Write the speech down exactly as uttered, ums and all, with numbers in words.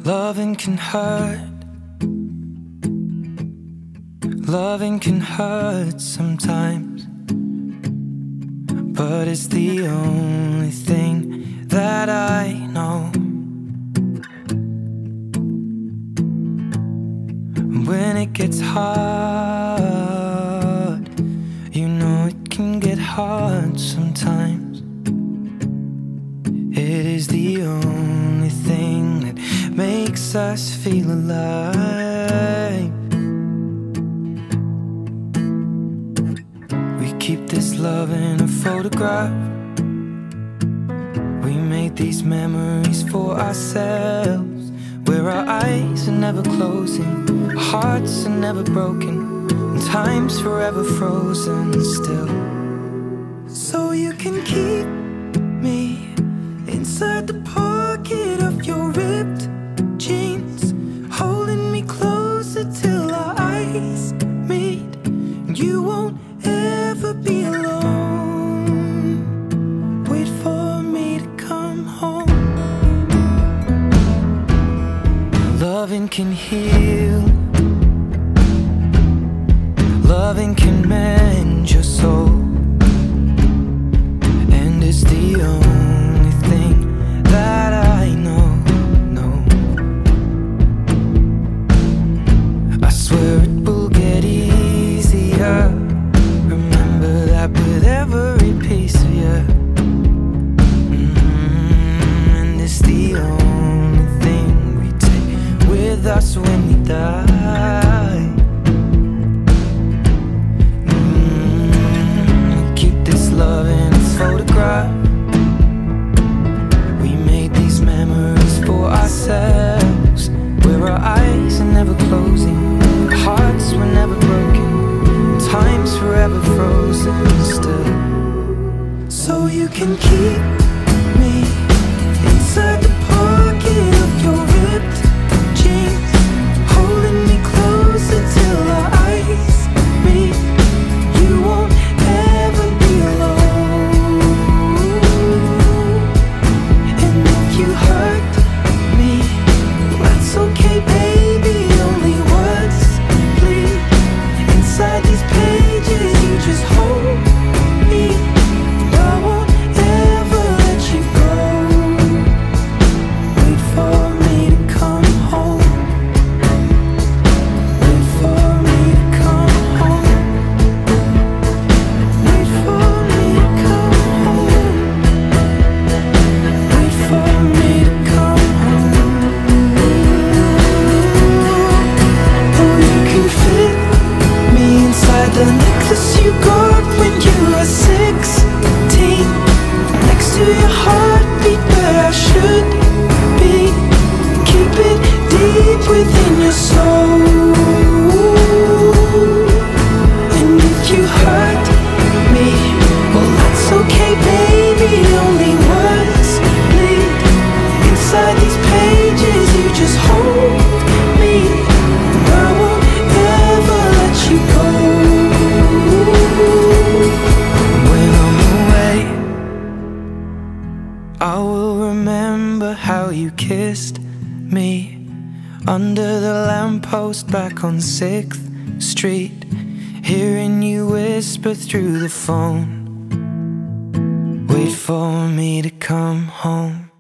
Loving can hurt. Loving can hurt sometimes, but it's the only thing that I know. When it gets hard, you know it can get hard sometimes. It is the only thing that makes us feel alive. We keep this love in a photograph. We made these memories for ourselves, where our eyes are never closing, our hearts are never broken, and time's forever frozen still. So you can keep me inside the pocket of your ripped jeans, holding me closer till our eyes meet, and you won't ever be alone. Wait for me to come home. Loving can heal. Loving can mend your soul, and it's the only thing that I know, no. I swear it will get easier. Remember that with every piece of you. Mm-hmm. And it's the only thing we take with us when we die. Mm-hmm. Keep this love in a photograph. Memories for ourselves, where our eyes are never closing, our hearts were never broken, time's forever frozen still. So you can keep me inside the pocket of your ripped jeans, holding me closer till our eyes meet. You won't ever be alone. You hurt me, that's okay, baby. Only words bleed inside these pages. You just hold me. I won't ever let you go. Wait for me to come home. Wait for me to come home. Wait for me to come home. Wait for me to come home. Oh, you can fit me inside the necklace you got when you were sixteen, next to your heartbeat where I should be. Keep it deep within your soul. And if you hurt me, well, that's okay, baby. Only words bleed inside these pages. You just hold me, and I won't ever let you go. When I'm away, I will remember how you kissed me under the lamppost back on sixth street, hearing you whisper through the phone. Wait for me to come home.